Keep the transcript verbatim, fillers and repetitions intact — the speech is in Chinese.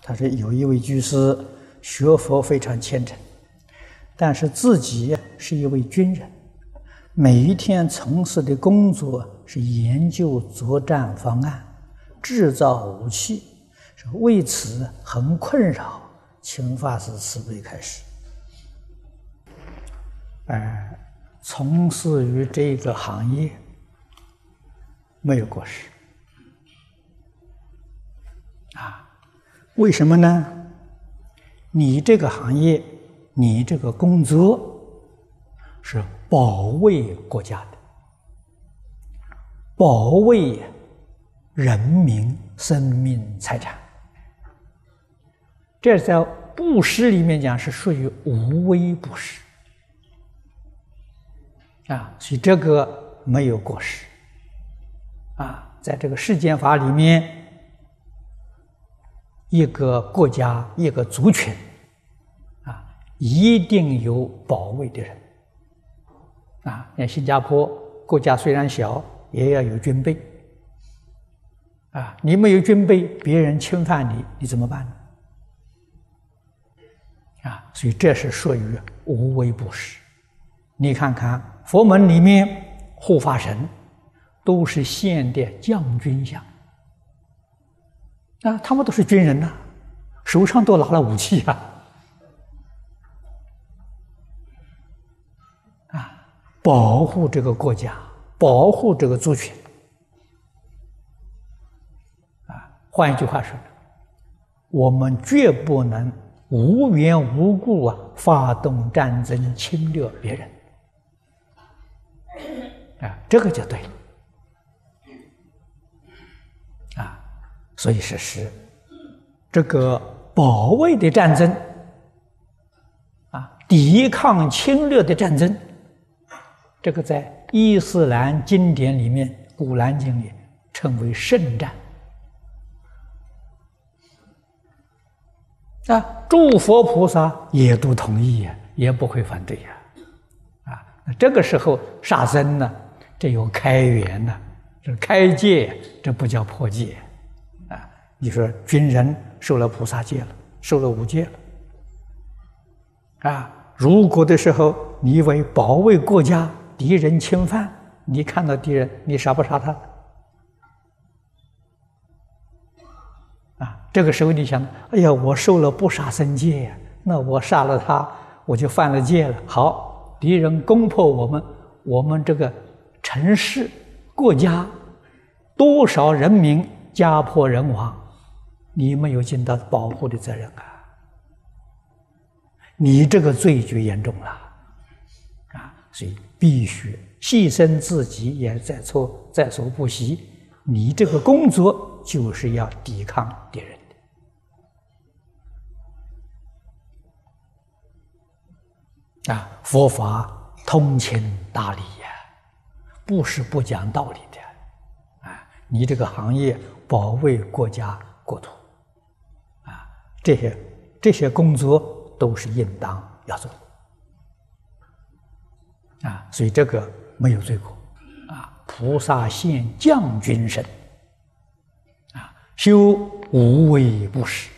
他说有一位居士学佛非常虔诚，但是自己是一位军人，每一天从事的工作是研究作战方案，制造武器，为此很困扰，请法师慈悲开示。呃，从事于这个行业没有过失啊？为什么呢？你这个行业，你这个工作是保卫国家的，保卫人民生命财产，这在布施里面讲是属于无微不施啊，所以这个没有过失啊。在这个世间法里面，一个国家一个族群啊，一定有保卫的人啊。像新加坡国家虽然小，也要有军备啊。你没有军备，别人侵犯你，你怎么办呢？啊，所以这是属于无微不施。你看看佛门里面护法神都是现的将军相啊，他们都是军人呐、啊，手上都拿了武器啊，啊，保护这个国家，保护这个族群啊。换一句话说，我们绝不能无缘无故啊发动战争侵略别人啊，这个就对了啊。所以是是这个保卫的战争啊，抵抗侵略的战争，这个在伊斯兰经典里面，《古兰经》里称为圣战啊。诸佛菩萨也都同意呀，也不会反对呀啊。那这个时候杀生呢，这有开源呢，这开戒，这不叫破戒啊。你说军人受了菩萨戒了，受了五戒了啊。如果的时候你为保卫国家，敌人侵犯，你看到敌人，你杀不杀他啊？这个时候你想，哎呀，我受了不杀生戒呀，那我杀了他，我就犯了戒了。好，敌人攻破我们，我们这个城市、国家，多少人民家破人亡，你没有尽到保护的责任啊！你这个罪就严重了啊！所以必须牺牲自己也在所在所不惜。你这个工作就是要抵抗敌人的啊！佛法通情达理呀，不是不讲道理的啊！你这个行业保卫国家国土啊，这些这些工作都是应当要做啊，所以这个没有罪过啊。菩萨现将军身啊，修无微不施